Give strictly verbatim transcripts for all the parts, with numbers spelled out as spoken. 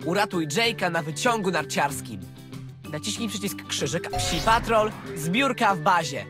Uratuj Jake'a na wyciągu narciarskim. Naciśnij przycisk krzyżyk, Psi Patrol, zbiórka w bazie.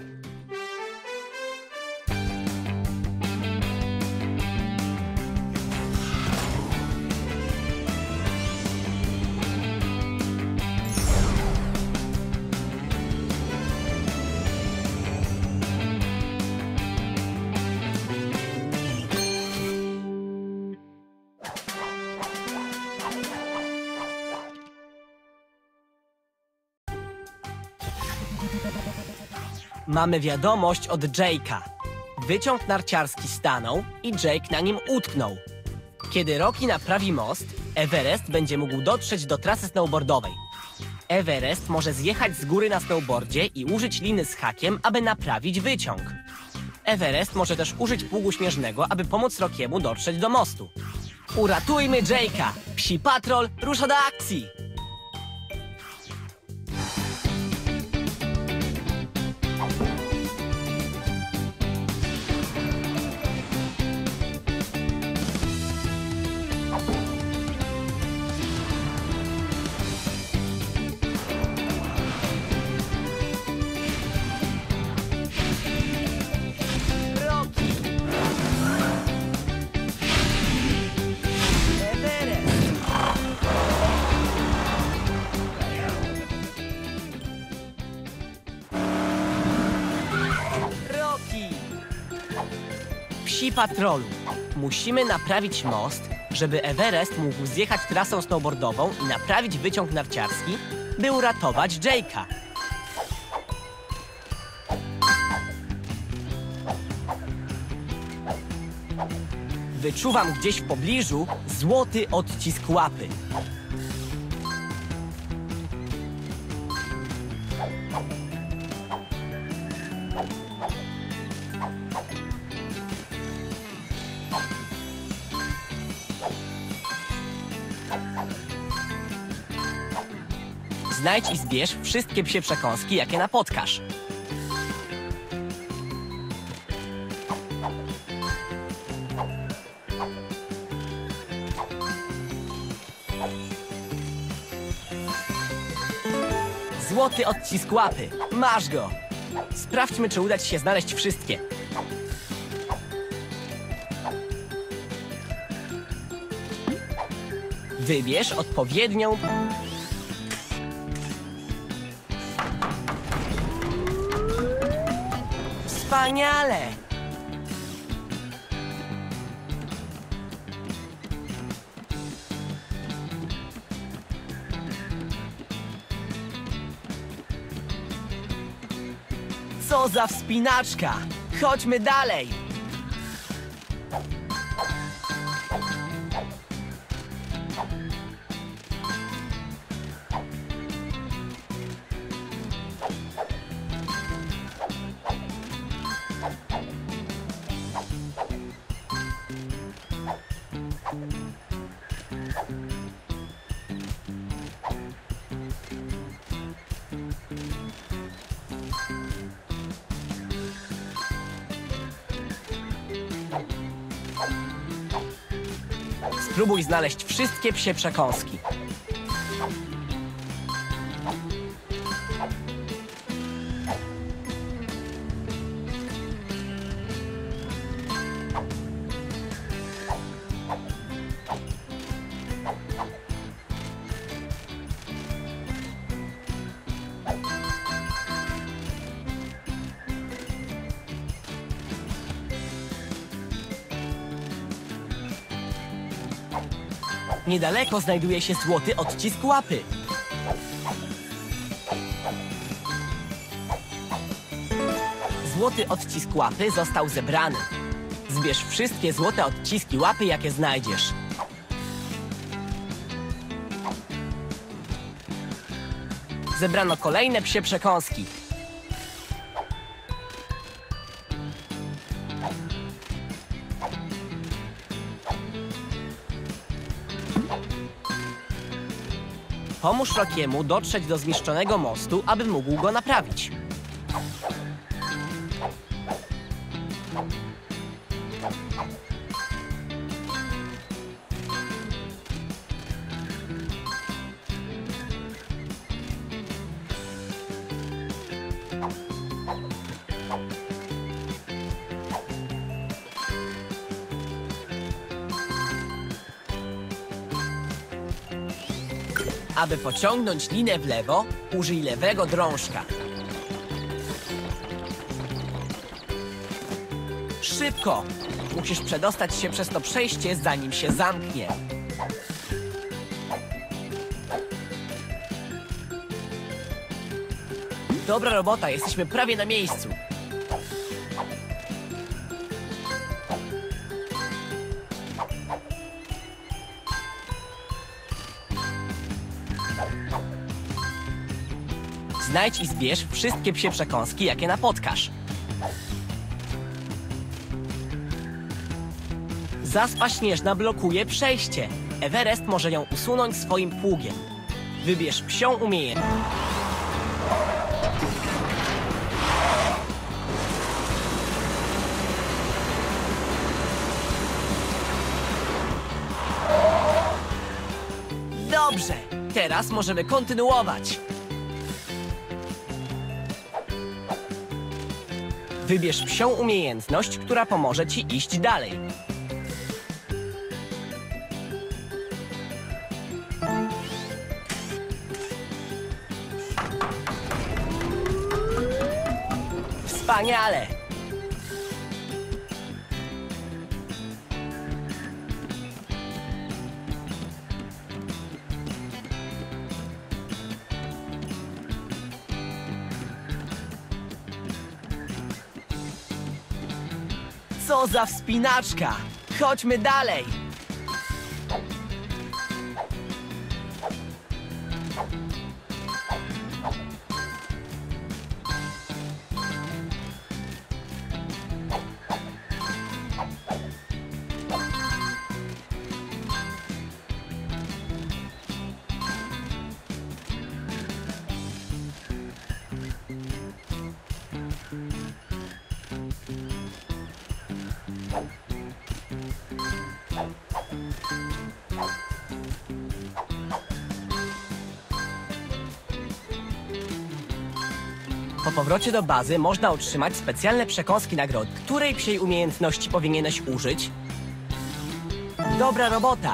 Mamy wiadomość od Jake'a. Wyciąg narciarski stanął i Jake na nim utknął. Kiedy Rocky naprawi most, Everest będzie mógł dotrzeć do trasy snowboardowej. Everest może zjechać z góry na snowboardzie i użyć liny z hakiem, aby naprawić wyciąg. Everest może też użyć pługu śnieżnego, aby pomóc Rockiemu dotrzeć do mostu. Uratujmy Jake'a! Psi Patrol rusza do akcji! Psi Patrolu. Musimy naprawić most, żeby Everest mógł zjechać trasą snowboardową i naprawić wyciąg narciarski, by uratować Jake'a. Wyczuwam gdzieś w pobliżu złoty odcisk łapy. Znajdź i zbierz wszystkie psie przekąski, jakie napotkasz. Złoty odcisk łapy. Masz go! Sprawdźmy, czy uda ci się znaleźć wszystkie. Wybierz odpowiednią... Wspaniale! Co za wspinaczka! Chodźmy dalej! Spróbuj znaleźć wszystkie psie przekąski. Niedaleko znajduje się złoty odcisk łapy. Złoty odcisk łapy został zebrany. Zbierz wszystkie złote odciski łapy, jakie znajdziesz. Zebrano kolejne psie przekąski. Pomóż Rockiemu dotrzeć do zniszczonego mostu, aby mógł go naprawić. Aby pociągnąć linę w lewo, użyj lewego drążka. Szybko! Musisz przedostać się przez to przejście, zanim się zamknie. Dobra robota, jesteśmy prawie na miejscu. Znajdź i zbierz wszystkie psie przekąski, jakie napotkasz. Zaspa śnieżna blokuje przejście. Everest może ją usunąć swoim pługiem. Wybierz psią umiejętność. Dobrze, teraz możemy kontynuować. Wybierz psią umiejętność, która pomoże ci iść dalej. Wspaniale! Co za wspinaczka! Chodźmy dalej! Po powrocie do bazy można otrzymać specjalne przekąski nagrody. Której psiej umiejętności powinieneś użyć? Dobra robota!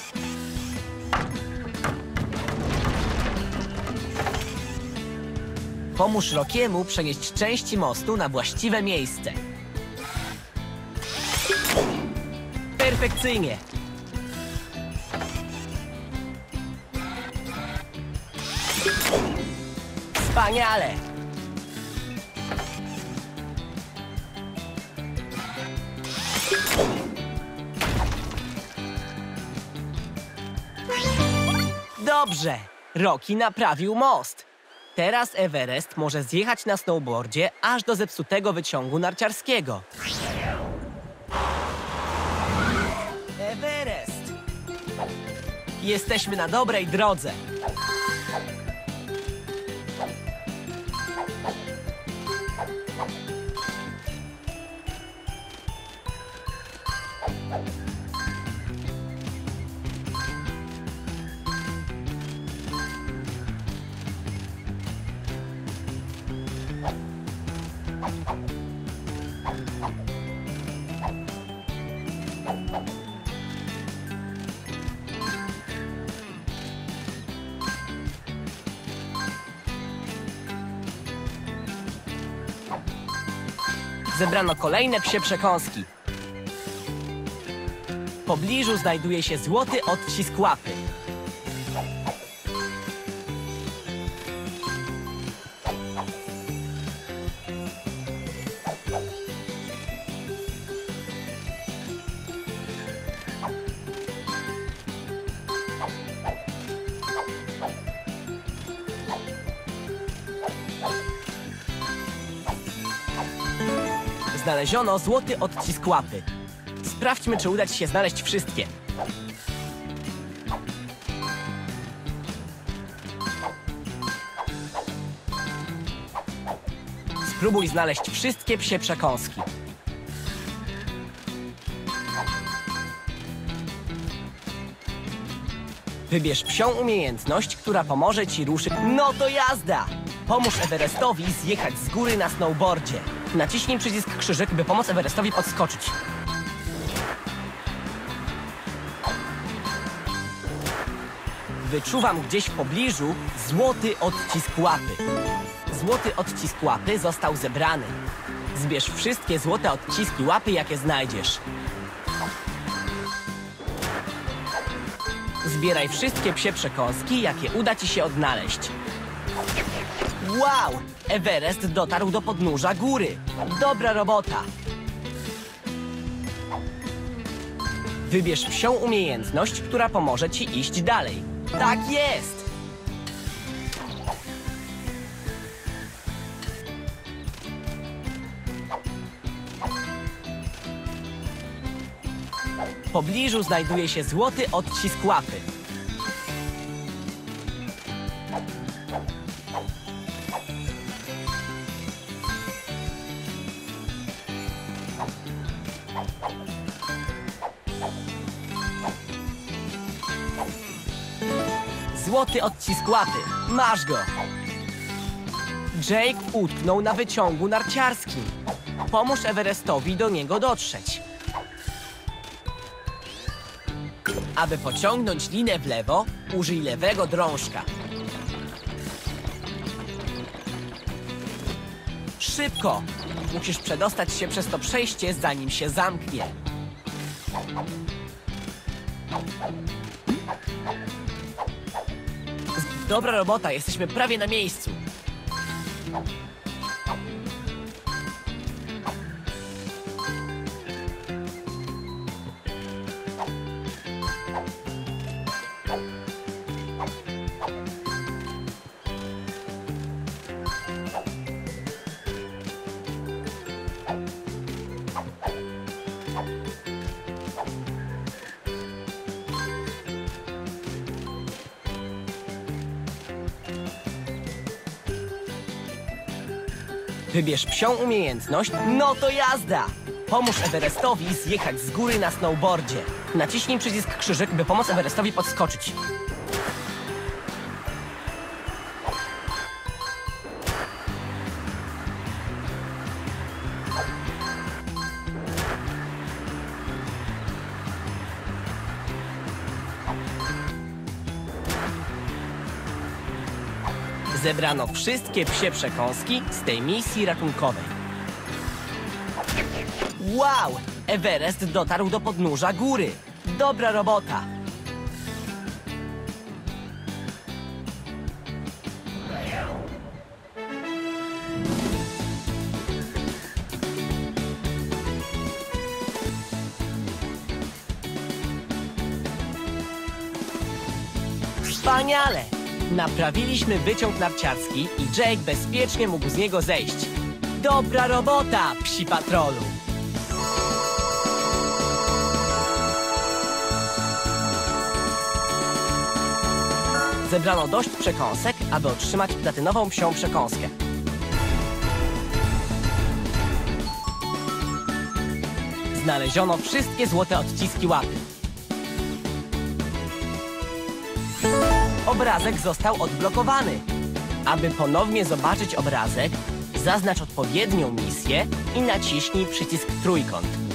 Pomóż Rockiemu przenieść części mostu na właściwe miejsce. Perfekcyjnie! Wspaniale! Dobrze! Rocky naprawił most. Teraz Everest może zjechać na snowboardzie aż do zepsutego wyciągu narciarskiego. Everest! Jesteśmy na dobrej drodze. Zebrano kolejne psie przekąski. W pobliżu znajduje się złoty odcisk łapy. Znaleziono złoty odcisk łapy. Sprawdźmy, czy uda ci się znaleźć wszystkie. Spróbuj znaleźć wszystkie psie przekąski. Wybierz psią umiejętność, która pomoże ci ruszyć. No to jazda! Pomóż Everestowi zjechać z góry na snowboardzie. Naciśnij przycisk krzyżyk, by pomóc Everestowi podskoczyć. Wyczuwam gdzieś w pobliżu złoty odcisk łapy. Złoty odcisk łapy został zebrany. Zbierz wszystkie złote odciski łapy, jakie znajdziesz. Zbieraj wszystkie psie przekąski, jakie uda ci się odnaleźć. Wow! Everest dotarł do podnóża góry. Dobra robota! Wybierz psią umiejętność, która pomoże ci iść dalej. Tak jest! W pobliżu znajduje się złoty odcisk łapy. Złoty odcisk łapy. Masz go! Jake utknął na wyciągu narciarskim. Pomóż Everestowi do niego dotrzeć. Aby pociągnąć linę w lewo, użyj lewego drążka. Szybko! Musisz przedostać się przez to przejście, zanim się zamknie. Dobra robota, jesteśmy prawie na miejscu. Wybierz psią umiejętność, no to jazda! Pomóż Everestowi zjechać z góry na snowboardzie. Naciśnij przycisk krzyżyk, by pomóc Everestowi podskoczyć. Zebrano wszystkie psie przekąski z tej misji ratunkowej. Wow! Everest dotarł do podnóża góry. Dobra robota! Wspaniale! Naprawiliśmy wyciąg narciarski i Jake bezpiecznie mógł z niego zejść. Dobra robota, psi patrolu! Zebrano dość przekąsek, aby otrzymać platynową psią przekąskę. Znaleziono wszystkie złote odciski łapy. Obrazek został odblokowany. Aby ponownie zobaczyć obrazek, zaznacz odpowiednią misję i naciśnij przycisk trójkąt.